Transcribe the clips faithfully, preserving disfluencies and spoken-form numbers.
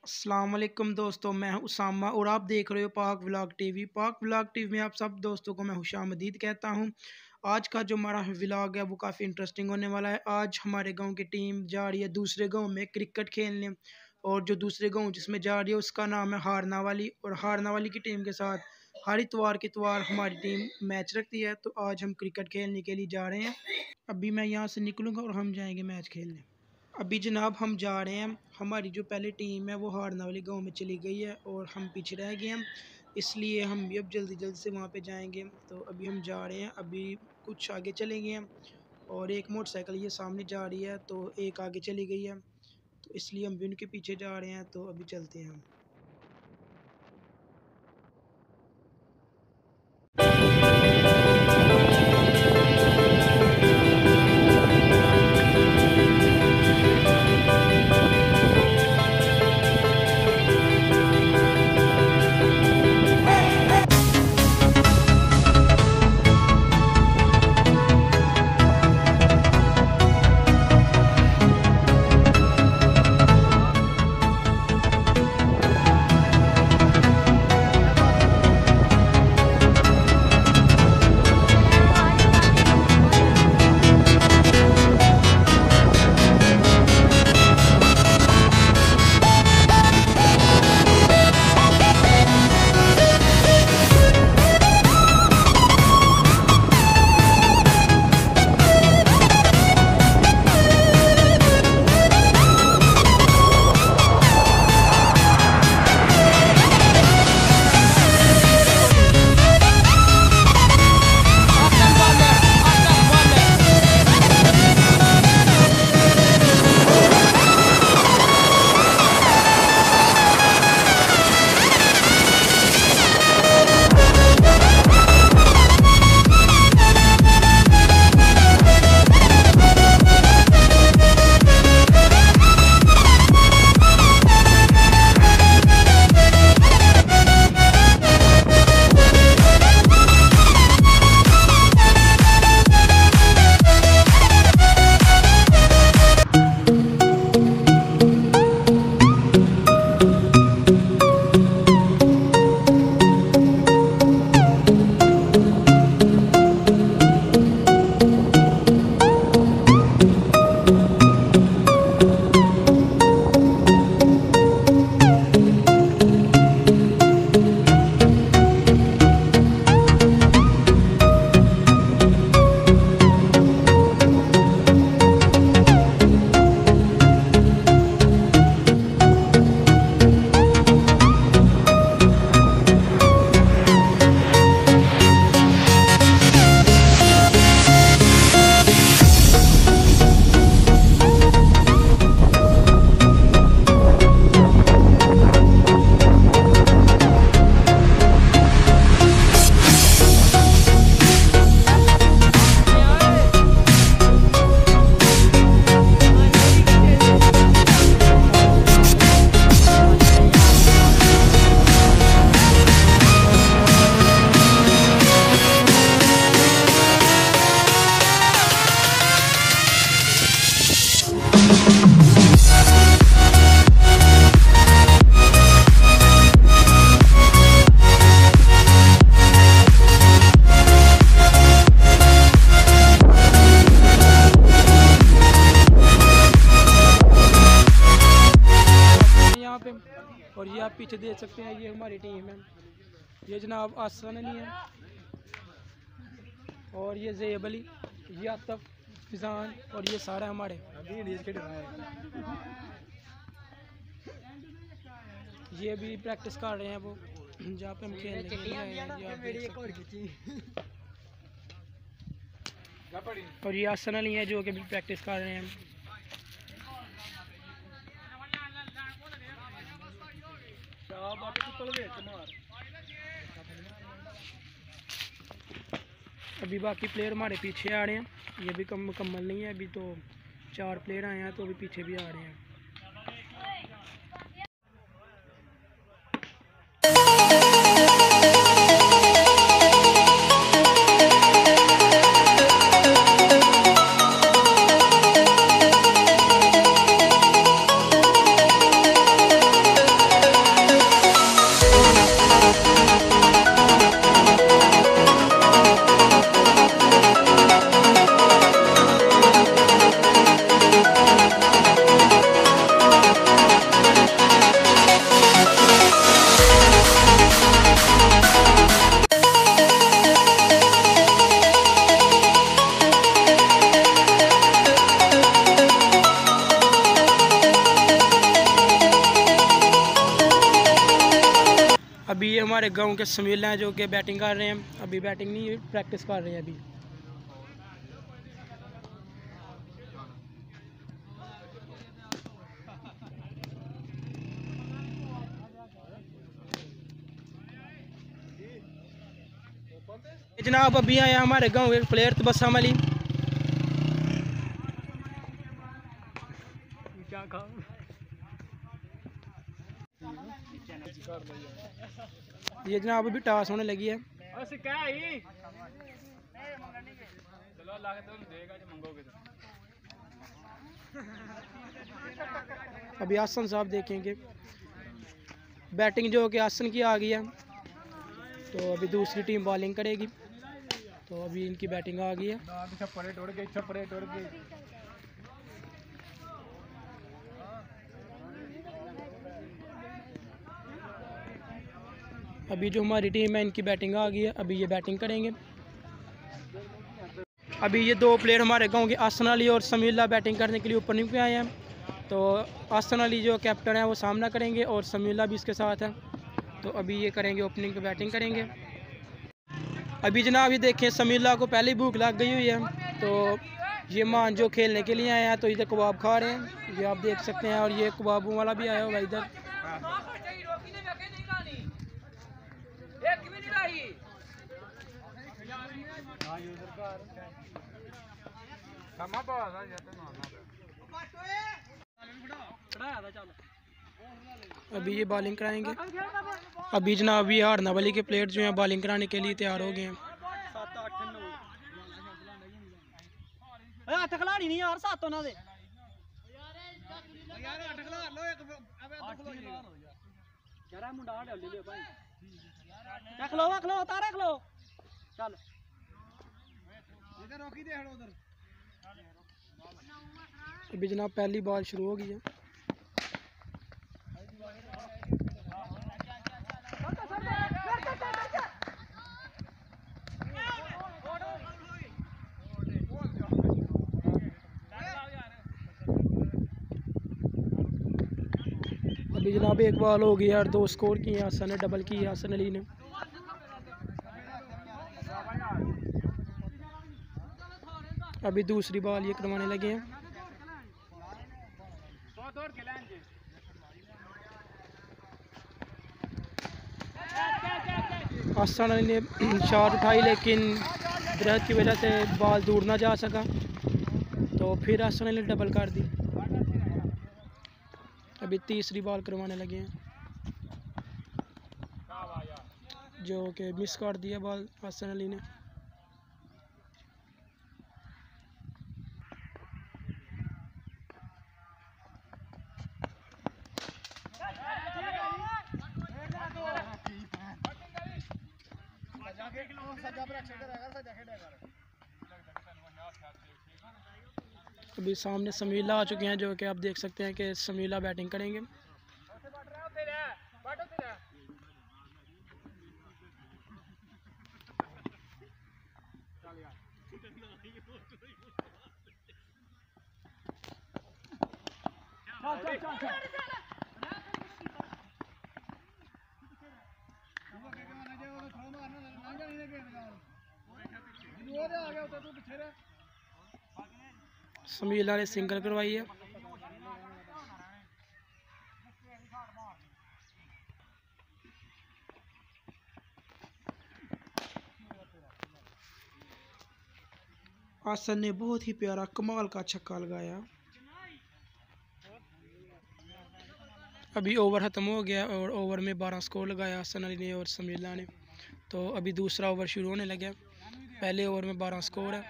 अस्सलाम वालेकुम दोस्तों, मैं हूं उसामा और आप देख रहे हो Pak vlog TV. Pak vlog TV में आप सब दोस्तों को मैं खुशामदीद कहता हूं। आज का जो हमारा व्लॉग है वो काफ़ी इंटरेस्टिंग होने वाला है। आज हमारे गांव की टीम जा रही है दूसरे गांव में क्रिकेट खेलने, और जो दूसरे गांव जिसमें जा रही है उसका नाम है हारना वाली। और हारना वाली की टीम के साथ हर इतवार के इतवार हमारी टीम मैच रखती है। तो आज हम क्रिकेट खेलने के लिए जा रहे हैं। अभी मैं यहाँ से निकलूँगा और हम जाएंगे मैच खेलने। अभी जनाब हम जा रहे हैं। हमारी जो पहले टीम है वो हारना वाली गांव में चली गई है और हम पीछे रह गए हैं, इसलिए हम भी अब जल्दी जल्दी से वहां पे जाएंगे। तो अभी हम जा रहे हैं, अभी कुछ आगे चले गए हैं और एक मोटरसाइकिल ये सामने जा रही है तो एक आगे चली गई है, तो इसलिए हम भी उनके पीछे जा रहे हैं। तो अभी चलते हैं हम। और ये आप पीछे देख सकते हैं, ये हमारी टीम है। ये जनाब आसान अली है, और ये ज़ैब अली, ये आतफ, फिजान, और ये सारा हमारे। ये भी प्रैक्टिस कर रहे हैं वो जहाँ पे हम खेलने के लिए आए हैं। और ये आसन अली है जो कि भी प्रैक्टिस कर रहे हैं। अभी बाकी प्लेयर हमारे पीछे आ रहे हैं, ये भी कम मुकम्मल नहीं है, अभी तो चार प्लेयर आए हैं तो अभी पीछे भी आ रहे हैं। अभी ये हमारे गांव के समील हैं जो कि बैटिंग कर रहे हैं। अभी बैटिंग नहीं, प्रैक्टिस कर रहे हैं अभी। जनाब अभी आया हमारे गांव के प्लेयर तबस्सुम अली। ये जनाब अभी टॉस होने लगी है। अभी आसन साहब देखेंगे बैटिंग जो कि आसन की आ गई है, तो अभी दूसरी टीम बॉलिंग करेगी। तो अभी इनकी बैटिंग आ गई है। अभी जो हमारी टीम है इनकी बैटिंग आ गई है। अभी ये बैटिंग करेंगे। अभी ये दो प्लेयर हमारे गांव के आसन अली और समीला बैटिंग करने के लिए ओपनिंग पे आए हैं। तो आसन अली जो कैप्टन है वो सामना करेंगे और समीला भी इसके साथ है। तो अभी ये करेंगे ओपनिंग पे बैटिंग करेंगे। अभी जनाब ये देखें समीला को पहले ही भूख लग गई हुई है, तो ये मान जो खेलने के लिए आए हैं तो इधर कबाब खा रहे हैं, ये आप देख सकते हैं। और ये कबाबों वाला भी आया होगा इधर। अभी ये बॉलिंग कराएंगे। अभी जनाब ये हारनावली के प्लेयर जो हैं बॉलिंग कराने के लिए तैयार हो गए हैं। अभी जनाब पहली बॉल शुरू हो गई है। अभी जनाब एक बॉल हो गई और दो स्कोर किए हसन ने, डबल की हसन अली ने। अभी दूसरी बॉल ये करवाने लगे हैं। हसन अली ने शॉट उठाई लेकिन दरख्त की वजह से बॉल दूर ना जा सका, तो फिर हसन अली ने डबल कर दी। अभी तीसरी बॉल करवाने लगे हैं जो कि मिस कर दिया बॉल हसन अली ने। अभी सामने समीला आ चुके हैं जो कि आप देख सकते हैं कि समीला बैटिंग करेंगे। समीला ने सिंगल करवाई है। आसन ने बहुत ही प्यारा कमाल का छक्का लगाया। अभी ओवर ख़त्म हो गया और ओवर में बारह स्कोर लगाया हसन अली ने और समीला ने। तो अभी दूसरा ओवर शुरू होने लगा। पहले ओवर में बारह स्कोर है।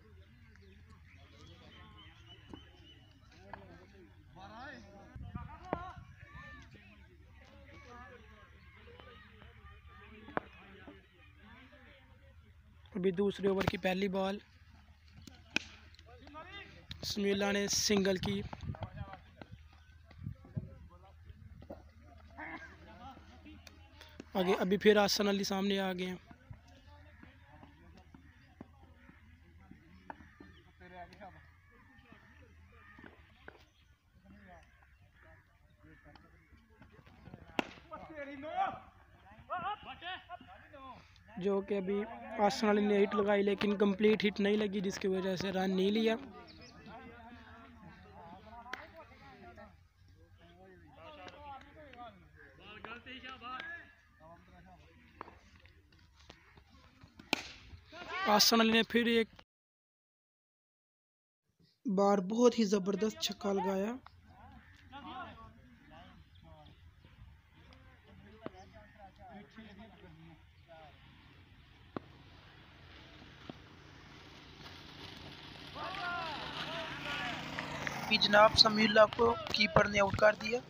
अभी दूसरे ओवर की पहली बॉल समीला ने सिंगल की। आगे अभी फिर हसन अली सामने आ गए हैं। जो कि अभी आसन अली ने हिट लगाई लेकिन कंप्लीट हिट नहीं लगी, जिसकी वजह से रन नहीं लिया। आसन अली ने फिर एक बार बहुत ही ज़बरदस्त छक्का लगाया। जनाब समीउल्लाह को कीपर ने आउट कर दिया।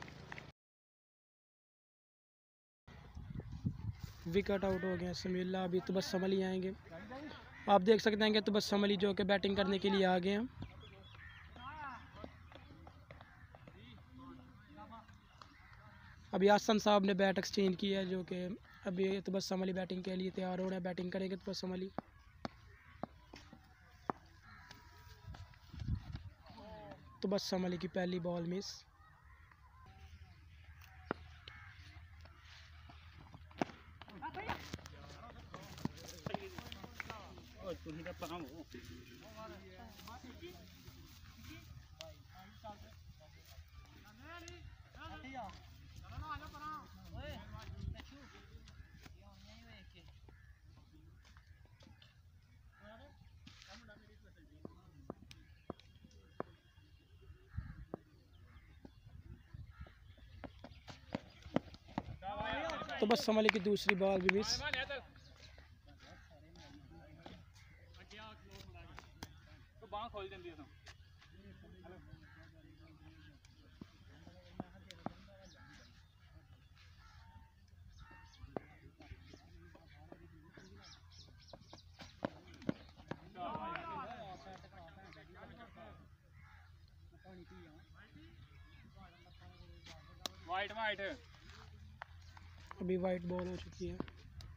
विकेट आउट हो गया समीउल्लाह। अभी तबस्सुम अली आएंगे। आप देख सकते हैं कि तबस्सुम अली जो कि बैटिंग करने के लिए आ गए हैं। अभी आसन साहब ने बैट एक्सचेंज किया है, जो कि अभी तबस्सुम अली बैटिंग के लिए तैयार हो रहे हैं। बैटिंग करेंगे तबस्सुम अली। तबस्सुम अली की पहली बॉल मिस। तबस्सुम अली की दूसरी बॉल भी मिस। वाइट वाइट अभी वाइट बॉल हो चुकी है।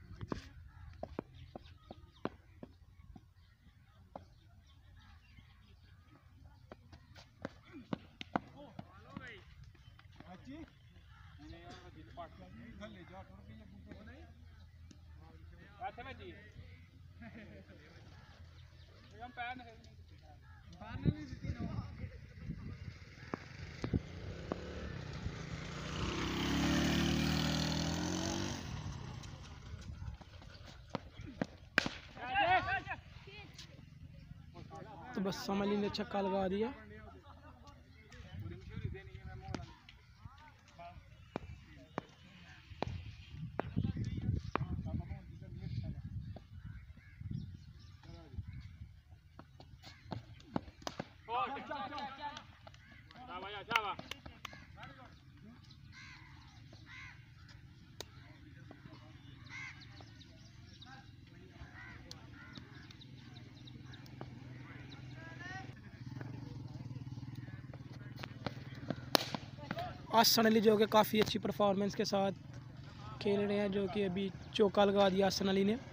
तबस्सुम अली ने छक्का लगा दिया। आसन अली जो कि काफ़ी अच्छी परफॉर्मेंस के साथ खेल रहे हैं, जो कि अभी चौका लगा दिया आसन अली ने।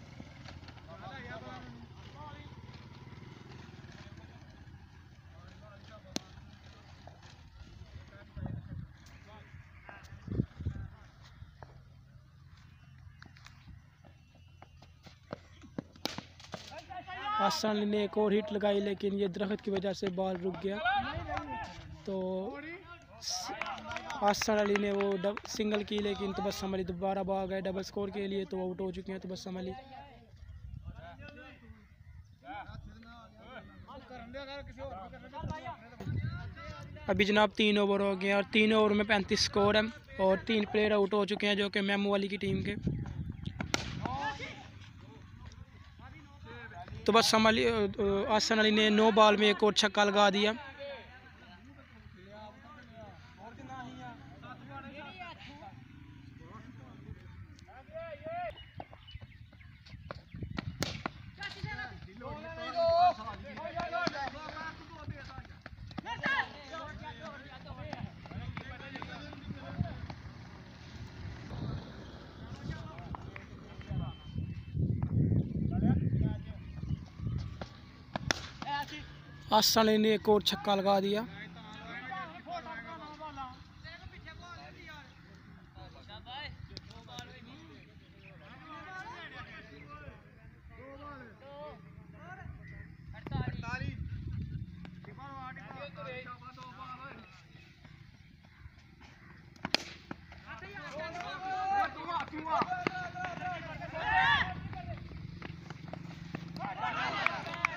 आसन अली ने एक और हिट लगाई लेकिन ये दरख्त की वजह से बॉल रुक गया। तो आसन अली ने वो डब सिंगल की, लेकिन तबस्सुम अली दोबारा भाग गए डबल स्कोर के लिए, तो आउट हो चुके हैं तबस्सुम अली। अभी जनाब तीन ओवर हो गए और तीन ओवर में पैंतीस स्कोर है और तीन प्लेयर आउट हो चुके हैं, जो कि मेमू वाली की टीम के। तबस्सुम अली आसन अली ने नौ बॉल में एक और छक्का लगा दिया। आसन अली ने एक और छक्का लगा दिया।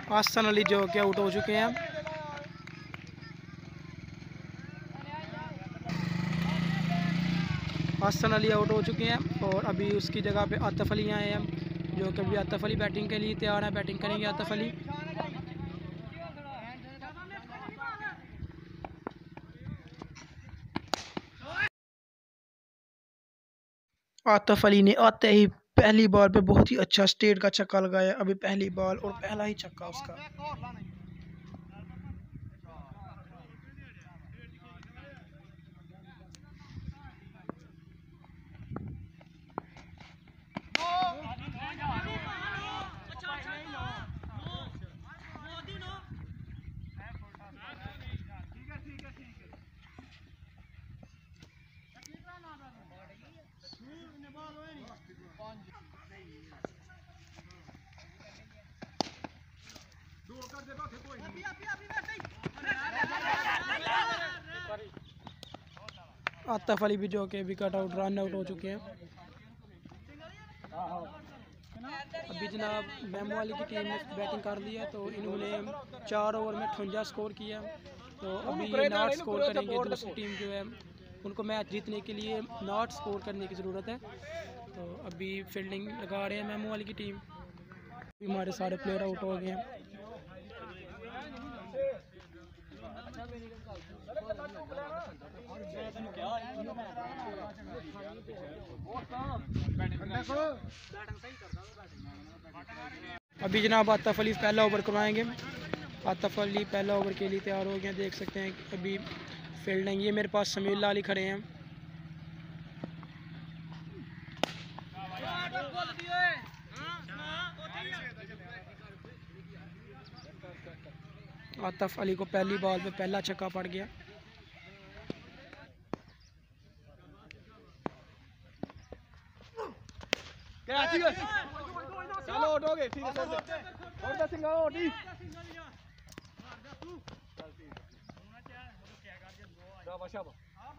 हसन अली जो कि आउट हो चुके हैं। हसन अली आउट हो चुके हैं और अभी उसकी जगह पे आतिफ अली आए हैं, जो कि अभी आतिफ अली बैटिंग के लिए तैयार है। बैटिंग करेंगे आतिफ अली। आतिफ अली ने आते ही पहली बॉल पे बहुत ही अच्छा स्ट्रेट का छक्का लगाया। अभी पहली बॉल और पहला ही छक्का उसका। आतिफ अली भी जो कि विकेट आउट रन आउट हो चुके हैं। अभी जनाब मेमो वाली की टीम ने बैटिंग कर ली है, तो इन्होंने चार ओवर में अठवंजा स्कोर किया। तो अभी ये नॉट स्कोर करेंगे। दूसरी टीम जो है उनको मैच जीतने के लिए नॉट स्कोर करने की ज़रूरत है। तो अभी फील्डिंग लगा रहे हैं मेमो वाली की टीम। हमारे सारे प्लेयर आउट हो गए हैं। अभी जनाब आतिफ अली पहला ओवर करवाएंगे। आतिफ अली पहला ओवर के लिए तैयार हो गए हैं। देख सकते हैं अभी फील्डिंग ये मेरे पास समीउल्लाह अली खड़े हैं। आतिफ अली को पहली बॉल पे पहला छक्का पड़ गया। चलो उठोगे ठीक है सर और दस सिंगा उठी शाबाश शाबाश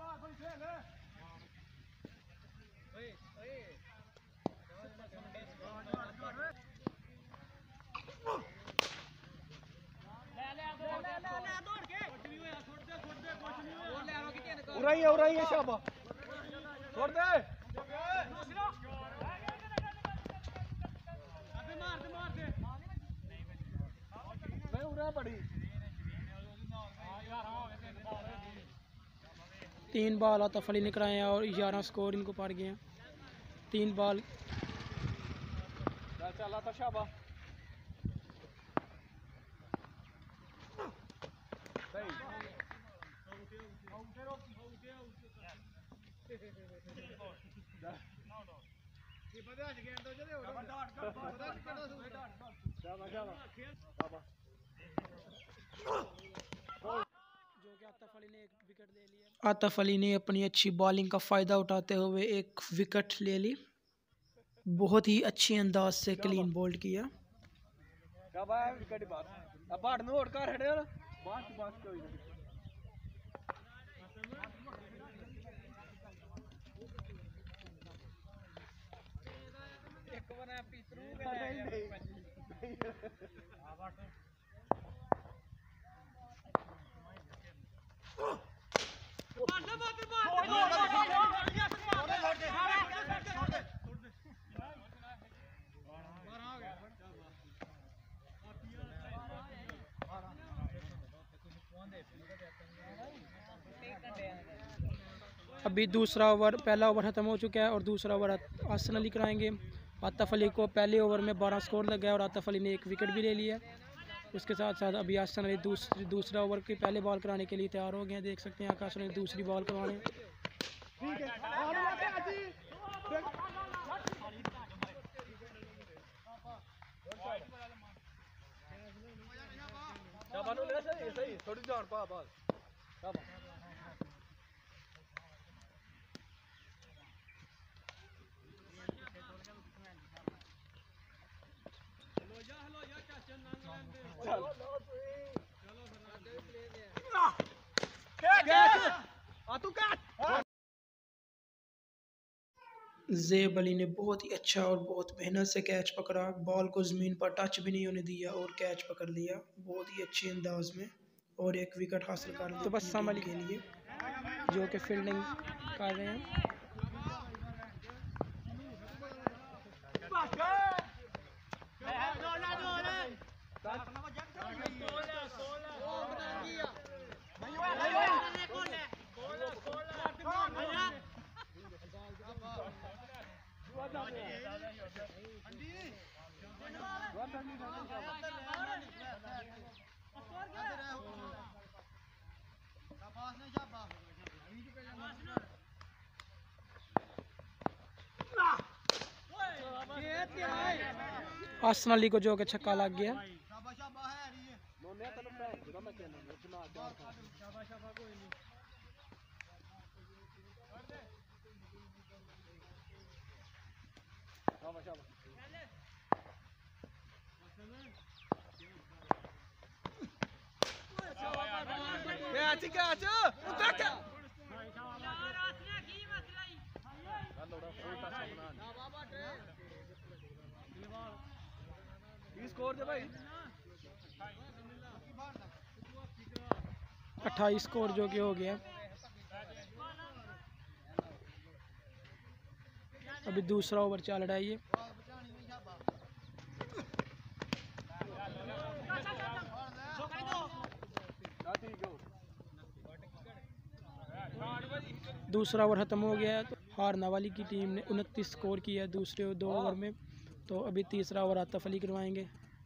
उड़ाई है उड़ाई है शाबाश छोड़ दे तीन बॉल आतिफ अली ने कराए हैं और ग्यारह स्कोर इनको पड़ गए हैं। तीन बॉल चला था शाबाश आतिफ अली ने अपनी अच्छी बॉलिंग का फ़ायदा उठाते हुए एक विकेट ले ली। बहुत ही अच्छी अंदाज से क्लीन बोल्ड किया। अभी दूसरा ओवर पहला ओवर ख़त्म हो चुका है और दूसरा ओवर हसन अली कराएंगे। आतिफ अली को पहले ओवर में बारह स्कोर लग गया और आतिफ अली ने एक विकेट भी ले लिया। उसके साथ साथ अभी हसन अली दूसरी दूसरा ओवर की पहले बॉल कराने के लिए तैयार हो गए हैं। देख सकते हैं आकाश अली दूसरी बॉल करवाने। थोड़ी जान पा बॉल ज़ेब अली ने बहुत ही अच्छा और बहुत मेहनत से कैच पकड़ा, बॉल को ज़मीन पर टच भी नहीं होने दिया और कैच पकड़ लिया बहुत ही अच्छे अंदाज में और एक विकेट हासिल कर लिया तबस्सुम अली के लिए जो कि फील्डिंग कर रहे हैं। हसन अली को जो कि छक्का लग गया। अट्ठाईस स्कोर जो कि हो गया। अभी दूसरा ओवर चल रहा है ये। दूसरा ओवर ख़त्म हो गया है तो हारना वाली की टीम ने उनतीस स्कोर किया है दूसरे दो ओवर में। तो अभी तीसरा ओवर आतिफ अली करवाएंगे।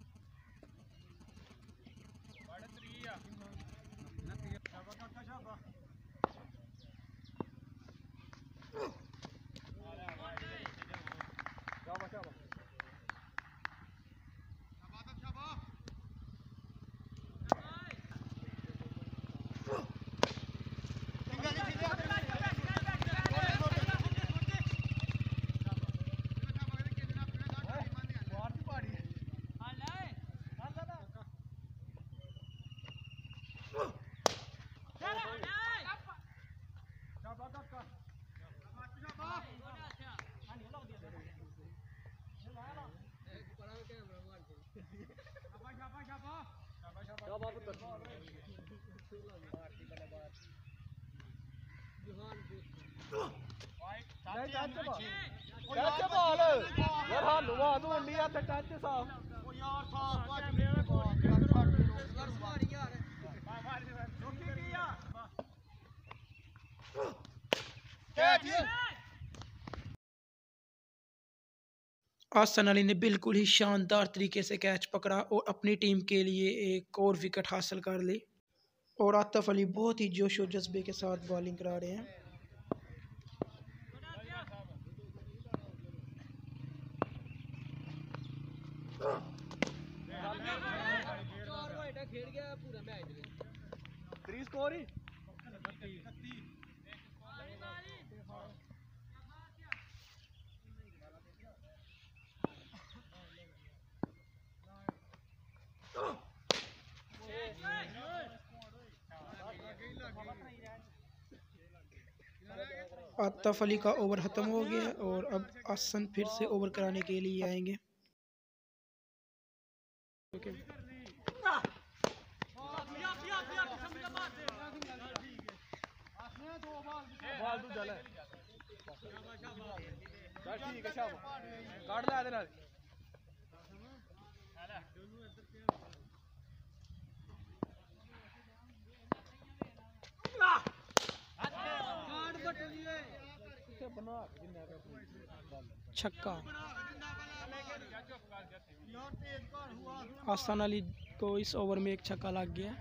हसन अली ने बिल्कुल ही शानदार तरीके से कैच पकड़ा और अपनी टीम के लिए एक और विकेट हासिल कर ली। और आतिफ अली बहुत ही जोश और जज्बे के साथ बॉलिंग करा रहे हैं। आतिफ अली का ओवर ख़त्म हो गया और अब हसन फिर से ओवर कराने के लिए आएंगे। छक्का। हसन अली को इस ओवर में एक छक्का लग गया।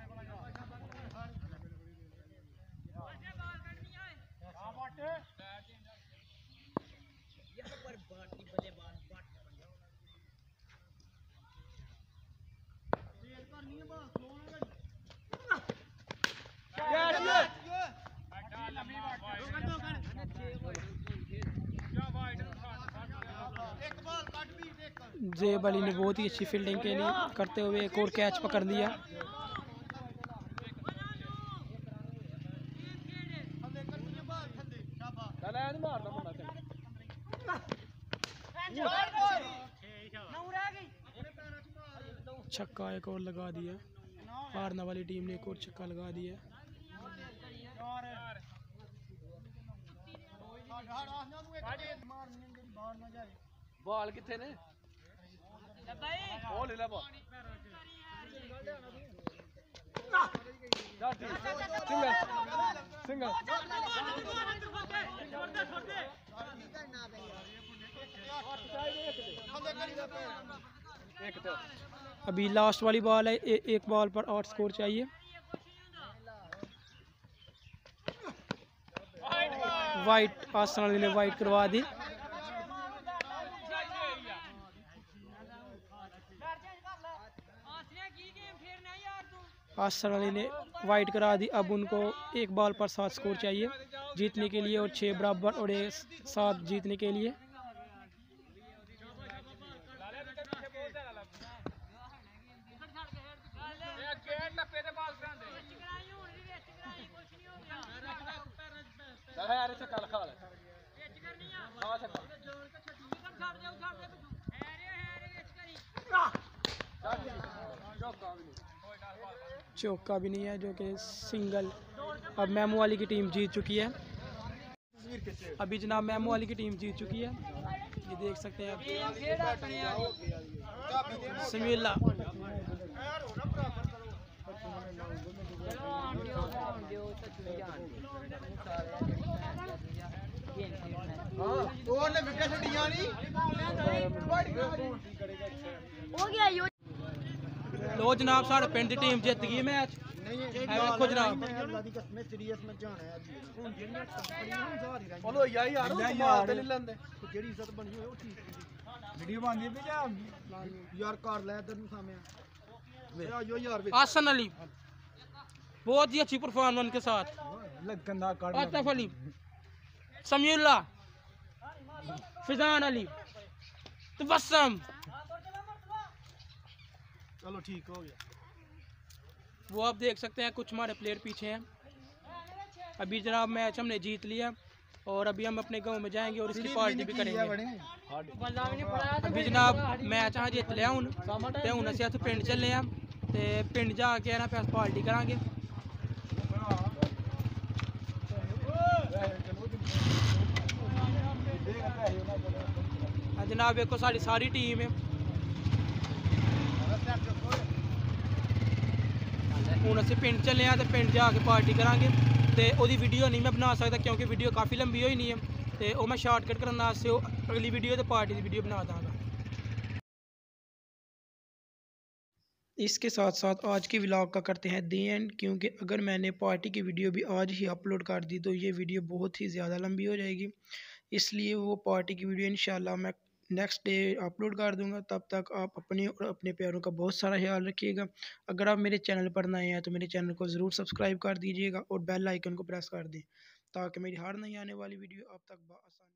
ज़ेब अली ने बहुत ही अच्छी फील्डिंग के लिए करते हुए एक और कैच पकड़ लिया। छक्का एक और लगा दिया, हारने वाली टीम ने एक और छक्का लगा दिया। बॉल किथे ने बॉल ले ले बॉल सिंगल सिंगल अभी लास्ट वाली बॉल है, ए, एक बॉल पर आठ स्कोर चाहिए। वाइट, आर्सेनल ने वाइट करवा दी। आर्सेनल ने वाइट करा दी। अब उनको एक बॉल पर सात स्कोर चाहिए जीतने के लिए, और छः बराबर और एक सात जीतने के लिए। चौका भी नहीं है, जो कि सिंगल। अब मेमो वाली की टीम जीत चुकी है। अभी जनाब मेमो वाली की टीम जीत चुकी है, ये देख सकते हैं आप। समीला लो जनाब, साढ़े पिंड की टीम जीत गई मैच। देखो जनाब, आसन अली बहुत ही अच्छी परफॉर्मेंस के साथ, आतिफ अली, समीउल्लाह, फिजान अली, तबस्सुम। चलो ठीक हो गया। वो आप देख सकते हैं, कुछ हमारे प्लेयर पीछे हैं। अभी जनाब मैच हमने जीत लिया और अभी हम अपने गांव में जाएंगे और इसकी पार्टी भी करेंगे। अभी जनाब मैच अं जित लिया हूँ, तो हूँ असं पिंड चले हैं, तो पिंड जाके ना फिर पार्टी करांगे। जनाब देखो सारी सारी टीम है, हूँ असं पिंड चले हैं, तो पिंड जाके पार्टी करांगे। तो वही वीडियो नहीं मैं बना सकता क्योंकि वीडियो काफ़ी लंबी होई नहीं है, तो वो मैं शॉर्टकट करने वास्ते अगली वीडियो तो पार्टी की वीडियो बना दूँगा। इसके साथ साथ आज के व्लॉग का करते हैं दी एंड, क्योंकि अगर मैंने पार्टी की वीडियो भी आज ही अपलोड कर दी तो ये वीडियो बहुत ही ज़्यादा लंबी हो जाएगी, इसलिए वो पार्टी की वीडियो इंशाल्लाह मैं नेक्स्ट डे अपलोड कर दूंगा। तब तक आप अपने और अपने प्यारों का बहुत सारा ख्याल रखिएगा। अगर आप मेरे चैनल पर नए हैं तो मेरे चैनल को ज़रूर सब्सक्राइब कर दीजिएगा और बेल आइकन को प्रेस कर दें, ताकि मेरी हर नई आने वाली वीडियो आप तक आसानी